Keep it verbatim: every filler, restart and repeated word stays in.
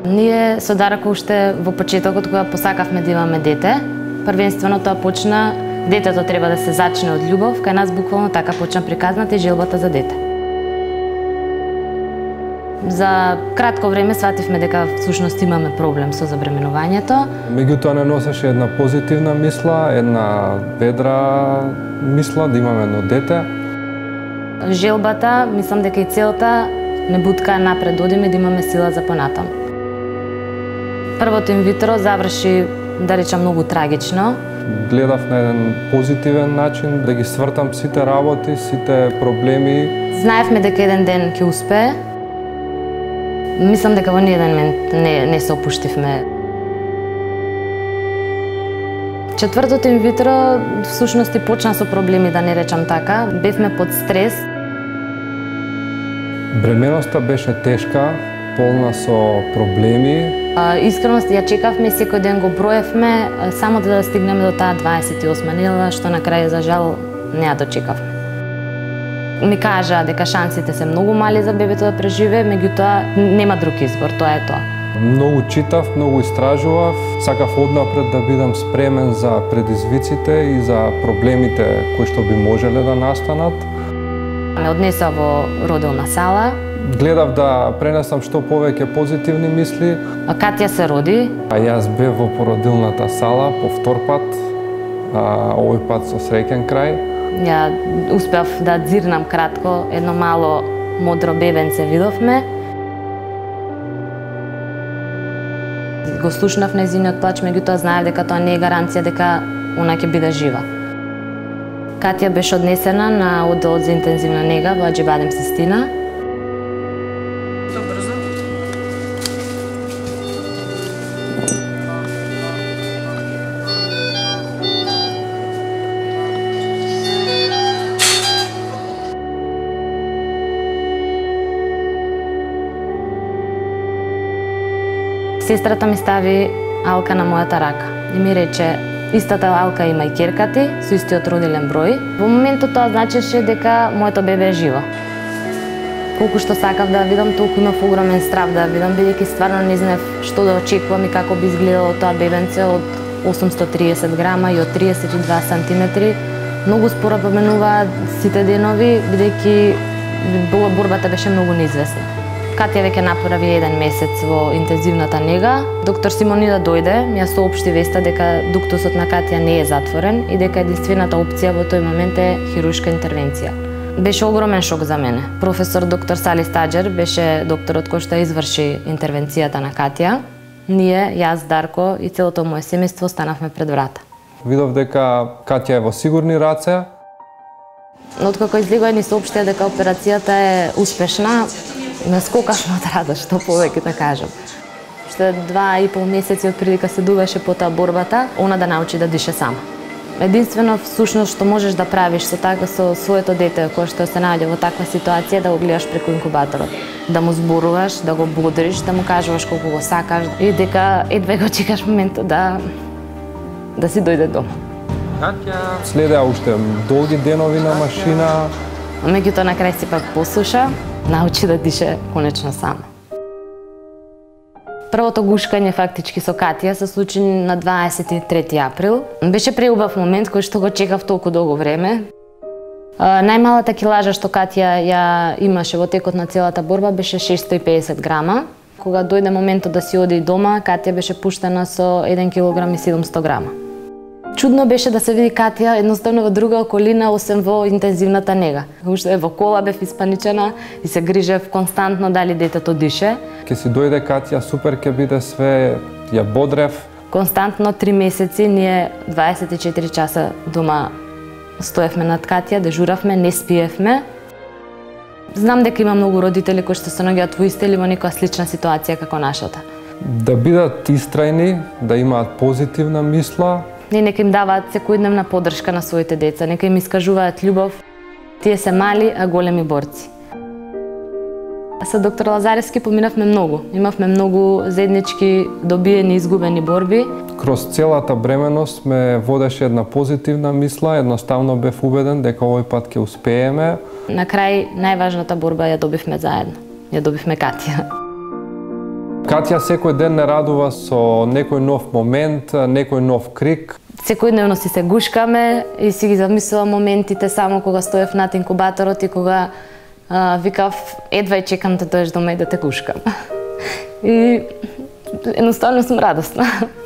Ние со Дарко уште во почетокот кога посакавме да имаме дете, првенствено тоа почна, детето треба да се зачне од љубов, кај нас буквално така почна приказната и желбата за дете. За кратко време свативме дека всушност имаме проблем со забременувањето. Меѓутоа не носеше една позитивна мисла, една ведра мисла да имаме едно дете. Желбата, мислам дека и целта не бутка напред да одиме, да имаме сила за понатам. Првото инвитро заврши, да речам, многу трагично. Гледав на еден позитивен начин да ги свртам сите работи, сите проблеми. Знаевме дека еден ден ќе успее. Мислам дека во ниеден момент не, не се опуштивме. Четвртото инвитро всушност и почна со проблеми, да не речам така. Бевме под стрес. Бременоста беше тешка, полна со проблеми. Искрено ја чекавме и секој ден го броевме само да стигнеме до таа дваесет и осма недела, што на крај за жал не ја дочекавме. Ми кажа дека шансите се многу мали за бебето да преживее, меѓутоа нема друг избор, тоа е тоа. Многу читав, многу истражував, сакав однапред да бидам спремен за предизвиците и за проблемите кои што би можеле да настанат. Ме однеса во родилна сала. Гледав да пренесам што повеќе позитивни мисли. Катја се роди. А јас бев во породилната сала по втор пат, а, овој пат со среќен крај. Ја успеав да дзирнам кратко, едно мало модро бебенце видовме. Го слушнав нејзиниот плач, меѓутоа знаев дека тоа не е гаранција дека она ќе биде жива. Катја беше однесена на одделот за интензивна нега во Аџибадем Систина. Сестрата ми стави алка на мојата рака и ми рече: истата алка има и ќерка ти, со истиот родилен број. Во моментот тоа значеше дека моето бебе е живо. Колку што сакав да ја видам, толку имав огромен страв да ја видам, бидејќи стварно не знаев што да очекувам и како би изгледало тоа бебенце од осумстотини и триесет грама и од триесет и два сантиметри. Многу споро поменуваат сите денови, бидејќи борбата беше многу неизвестна. Катја веќе направи еден месец во интензивната нега. Доктор Симонида дојде, ми ја соопшти веста дека дуктусот на Катја не е затворен и дека единствената опција во тој момент е хируршка интервенција. Беше огромен шок за мене. Професор доктор Сали Стаџер беше докторот кој што изврши интервенцијата на Катја. Ние, јас, Дарко и целото моје семејство останавме пред врата. Видов дека Катја е во сигурни раце. Откако излегоа ни соопштија дека операцијата е успешна, ме скокавме од радост, што повеќе да кажам. Уште два и пол месеци од прилика се дуваше по таа борбата, она да научи да дише сама. Единствено всушност што можеш да правиш со така со своето дете кое што се наоѓа во таква ситуација, да го гледаш преку инкубаторот, да му зборуваш, да го бодриш, да му кажуваш колку го сакаш и дека едва го чекаш моментот да да си дојде дома. Следеа уште долги денови на машина. Меѓутоа на крај сепак послуша, научи да дише конечно сама. Првото гушкање фактички со Катја се случи на дваесет и трети април. Беше преубав момент кој што го чекав толку долго време. Најмалата килажа што Катја ја имаше во текот на целата борба беше шестоста и педесет грама. Кога дојде моментот да си оди дома, Катја беше пуштена со еден килограм и седумстотини грама. Чудно беше да се види Катја едноставно во друга околина, освен во интензивната нега. Уште во кола бев испаничена и се грижев константно дали детето дише. Ке си дојде Катја, супер ке биде све, ја бодрев. Константно три месеци ние дваесет и четири часа дома стоевме над Катја, дежуравме, не спиевме. Знам дека има многу родители кои што се наоѓаат во иста или во некоја слична ситуација како нашата. Да бидат истрајни, да имаат позитивна мисла. И нека им даваат секојдневна поддршка на своите деца, нека им искажуваат љубов. Тие се мали, а големи борци. Со доктор Лазаревски поминавме многу. Имавме многу заеднички добиени и изгубени борби. Кроз целата бременост ме водеше една позитивна мисла, едноставно бев убеден дека овој пат ќе успееме. На крај најважната борба ја добивме заедно. Ја добивме Катја. Катја секој ден не радува со некој нов момент, некој нов крик. Секојдневно си се гушкаме и си ги замислувам моментите само кога стоев над инкубаторот и кога а, викав едва и чекам да доеш дома и да те гушкам. И едноставно сум радосна.